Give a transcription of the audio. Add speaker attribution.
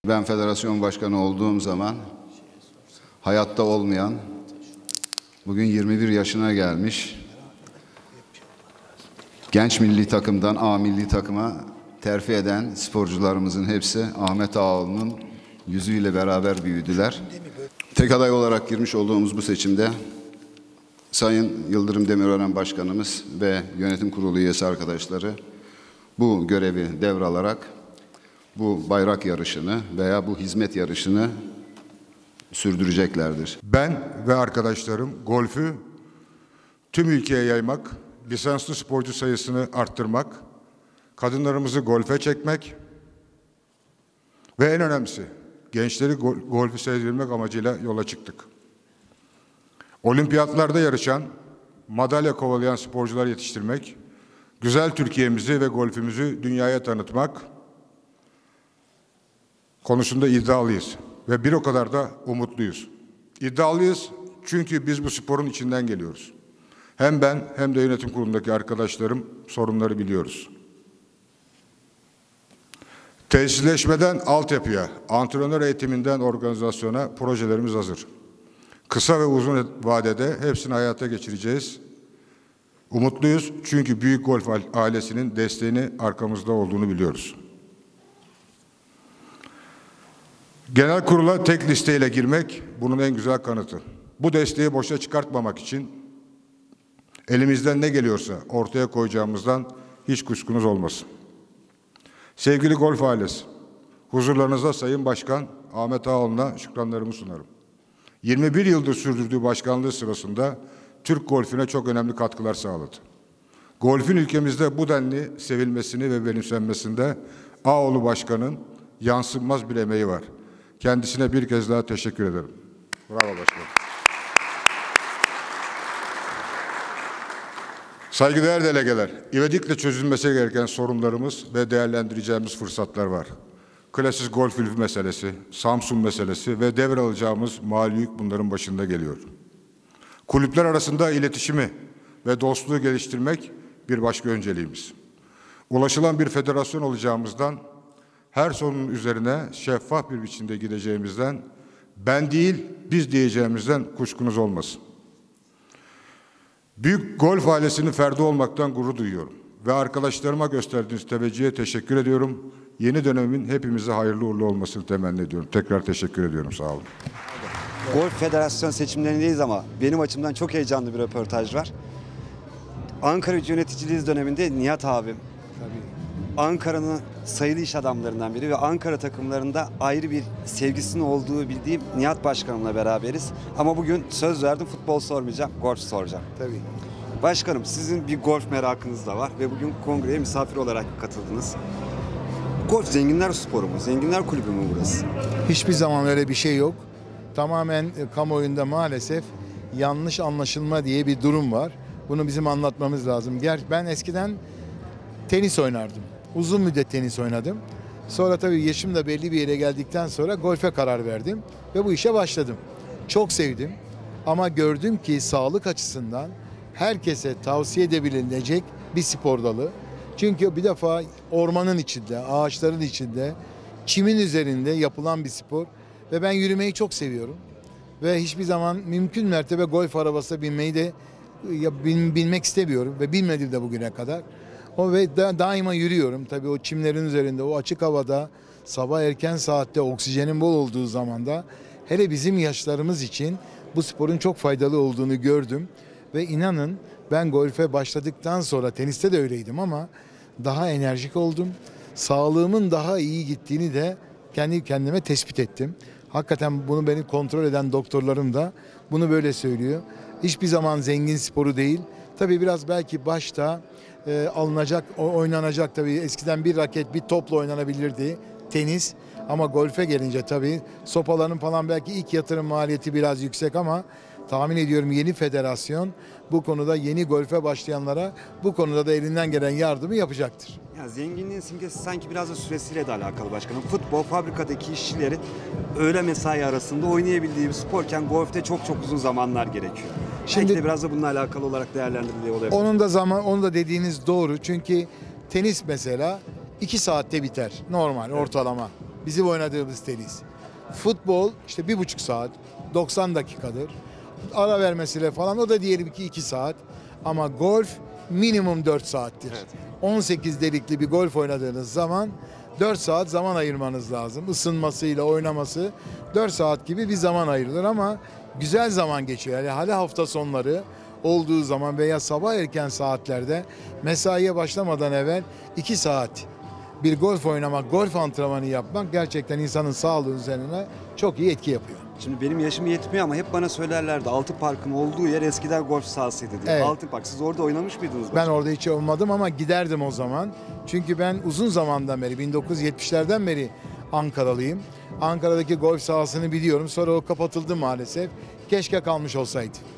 Speaker 1: Ben federasyon başkanı olduğum zaman hayatta olmayan, bugün 21 yaşına gelmiş, genç milli takımdan A milli takıma terfi eden sporcularımızın hepsi Ahmet Ağaoğlu'nun yüzüyle beraber büyüdüler. Tek aday olarak girmiş olduğumuz bu seçimde Sayın Yıldırım Demirören Başkanımız ve yönetim kurulu üyesi arkadaşları bu görevi devralarak bu bayrak yarışını veya bu hizmet yarışını sürdüreceklerdir.
Speaker 2: Ben ve arkadaşlarım golfü tüm ülkeye yaymak, lisanslı sporcu sayısını arttırmak, kadınlarımızı golfe çekmek ve en önemlisi gençleri golfü sevdirmek amacıyla yola çıktık. Olimpiyatlarda yarışan, madalya kovalayan sporcular yetiştirmek, güzel Türkiye'mizi ve golfümüzü dünyaya tanıtmak konusunda iddialıyız ve bir o kadar da umutluyuz. İddialıyız çünkü biz bu sporun içinden geliyoruz. Hem ben hem de yönetim kurulundaki arkadaşlarım sorunları biliyoruz. Tesisleşmeden altyapıya, antrenör eğitiminden organizasyona projelerimiz hazır. Kısa ve uzun vadede hepsini hayata geçireceğiz. Umutluyuz çünkü Büyük Golf ailesinin desteğini arkamızda olduğunu biliyoruz. Genel kurula tek listeyle girmek bunun en güzel kanıtı. Bu desteği boşa çıkartmamak için elimizden ne geliyorsa ortaya koyacağımızdan hiç kuşkunuz olmasın. Sevgili golf ailesi, huzurlarınızda Sayın Başkan Ahmet Ağaoğlu'na şükranlarımı sunarım. 21 yıldır sürdürdüğü başkanlığı sırasında Türk golfüne çok önemli katkılar sağladı. Golfün ülkemizde bu denli sevilmesini ve benimsenmesinde Ağaoğlu Başkan'ın yansınmaz bir emeği var. Kendisine bir kez daha teşekkür ederim. Bravo başkanım. Saygıdeğer delegeler, ivedilikle çözülmesi gereken sorunlarımız ve değerlendireceğimiz fırsatlar var. Klasik golf ülfü meselesi, Samsun meselesi ve devralacağımız mali yük bunların başında geliyor. Kulüpler arasında iletişimi ve dostluğu geliştirmek bir başka önceliğimiz. Ulaşılan bir federasyon olacağımızdan, her sorunun üzerine şeffaf bir biçimde gideceğimizden, ben değil biz diyeceğimizden kuşkunuz olmasın. Büyük golf ailesinin ferdi olmaktan gurur duyuyorum ve arkadaşlarıma gösterdiğiniz teveccühe teşekkür ediyorum. Yeni dönemin hepimize hayırlı uğurlu olmasını temenni ediyorum. Tekrar teşekkür ediyorum. Sağ olun.
Speaker 3: Golf Federasyon seçimlerindeyiz ama benim açımdan çok heyecanlı bir röportaj var. Ankara yöneticiliği döneminde Nihat abim, Ankara'nın sayılı iş adamlarından biri ve Ankara takımlarında ayrı bir sevgisinin olduğu bildiğim Nihat Başkanımla beraberiz. Ama bugün söz verdim, futbol sormayacağım, golf soracağım.
Speaker 4: Tabii.
Speaker 3: Başkanım, sizin bir golf merakınız da var ve bugün kongreye misafir olarak katıldınız. Golf zenginler sporu mu? Zenginler kulübü mü burası?
Speaker 4: Hiçbir zaman öyle bir şey yok. Tamamen kamuoyunda maalesef yanlış anlaşılma diye bir durum var. Bunu bizim anlatmamız lazım. Ben eskiden tenis oynardım. Uzun müddet tenis oynadım. Sonra tabii yaşım da belli bir yere geldikten sonra golfe karar verdim ve bu işe başladım. Çok sevdim ama gördüm ki sağlık açısından herkese tavsiye edebilecek bir spor dalı. Çünkü bir defa ormanın içinde, ağaçların içinde, çimin üzerinde yapılan bir spor ve ben yürümeyi çok seviyorum. Ve hiçbir zaman mümkün mertebe golf arabasına binmeyi de bilmek istemiyorum ve bilmedim de bugüne kadar. Daima yürüyorum. Tabii o çimlerin üzerinde, o açık havada, sabah erken saatte oksijenin bol olduğu zamanda hele bizim yaşlarımız için bu sporun çok faydalı olduğunu gördüm. Ve inanın ben golfe başladıktan sonra teniste de öyleydim ama daha enerjik oldum. Sağlığımın daha iyi gittiğini de kendi kendime tespit ettim. Hakikaten bunu beni kontrol eden doktorlarım da bunu böyle söylüyor. Hiçbir zaman zengin sporu değil. Tabii biraz belki başta alınacak, oynanacak tabii. Eskiden bir raket, bir topla oynanabilirdi tenis. Ama golfe gelince tabii sopaların falan belki ilk yatırım maliyeti biraz yüksek ama tahmin ediyorum yeni federasyon bu konuda yeni golfe başlayanlara bu konuda da elinden gelen yardımı yapacaktır.
Speaker 3: Ya zenginliğin simgesi sanki biraz da süresiyle de alakalı başkanım. Futbol fabrikadaki işçilerin öğle mesai arasında oynayabildiği bir sporken golfte çok uzun zamanlar gerekiyor. Şimdi belki de biraz da bununla alakalı olarak değerlendiriliyor olabilir.
Speaker 4: Onu da dediğiniz doğru. Çünkü tenis mesela 2 saatte biter normal ortalama. bizim oynadığımız tenis. Futbol işte 1,5 saat, 90 dakikadır. Ara vermesiyle falan o da diyelim ki 2 saat. Ama golf minimum 4 saattir. 18 delikli bir golf oynadığınız zaman 4 saat zaman ayırmanız lazım. Isınmasıyla oynaması 4 saat gibi bir zaman ayrılır ama güzel zaman geçiyor. Yani hele hafta sonları olduğu zaman veya sabah erken saatlerde mesaiye başlamadan evvel 2 saat bir golf oynamak, golf antrenmanı yapmak gerçekten insanın sağlığı üzerine çok iyi etki yapıyor.
Speaker 3: Şimdi benim yaşım yetmiyor ama hep bana söylerlerdi Altın Park'ın olduğu yer eskiden golf sahasıydı diye.
Speaker 4: Evet.
Speaker 3: Altın Park. Siz orada oynamış mıydınız?
Speaker 4: Ben orada hiç olmadım ama giderdim o zaman. Çünkü ben uzun zamandan beri 1970'lerden beri Ankaralıyım. Ankara'daki golf sahasını biliyorum. Sonra o kapatıldı maalesef. Keşke kalmış olsaydı.